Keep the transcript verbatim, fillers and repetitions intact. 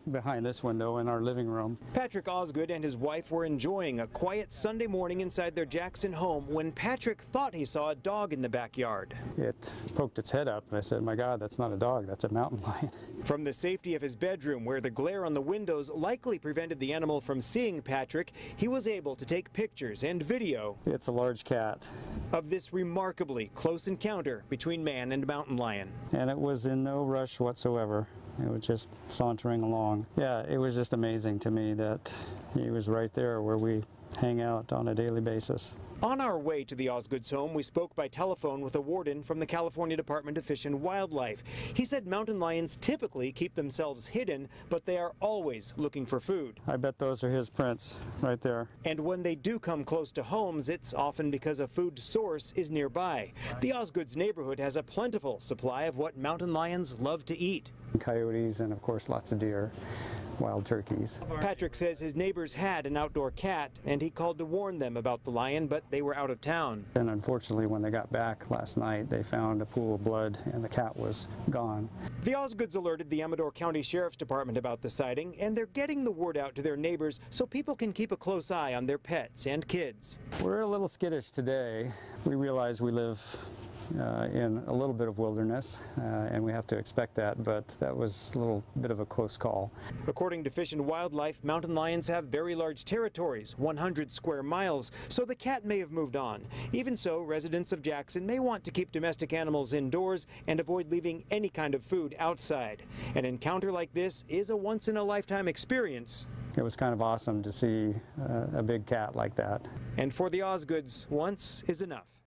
behind this window in our living room. Patrick Osgood and his wife were enjoying a quiet Sunday morning inside their Jackson home when Patrick thought he saw a dog in the backyard. It poked its head up and I said, my God, that's not a dog, that's a mountain lion. From the safety of his bedroom, where the glare on the windows likely prevented the animal from seeing Patrick, he was able to take pictures and video. It's a large cat. Of this remarkably close encounter between man and mountain lion. And it was in no rush whatsoever. It was just sauntering along. Yeah, it was just amazing to me that he was right there where we hang out on a daily basis. On our way to the Osgoods home, we spoke by telephone with a warden from the California Department of Fish and Wildlife. He said mountain lions typically keep themselves hidden, but they are always looking for food. I bet those are his prints right there. And when they do come close to homes, it's often because a food source is nearby. The Osgoods neighborhood has a plentiful supply of what mountain lions love to eat. Coyotes and, of course, lots of deer, wild turkeys. Patrick says his neighbors had an outdoor cat, and he called to warn them about the lion, but they were out of town. And unfortunately, when they got back last night, they found a pool of blood and the cat was gone. The Osgoods alerted the Amador County Sheriff's Department about the sighting, and they're getting the word out to their neighbors so people can keep a close eye on their pets and kids. We're a little skittish today. We realize we live Uh, in a little bit of wilderness, uh, and we have to expect that, but that was a little bit of a close call. According to Fish and Wildlife, mountain lions have very large territories, one hundred square miles, so the cat may have moved on. Even so, residents of Jackson may want to keep domestic animals indoors and avoid leaving any kind of food outside. An encounter like this is a once-in-a-lifetime experience. It was kind of awesome to see uh, a big cat like that. And for the Osgoods, once is enough.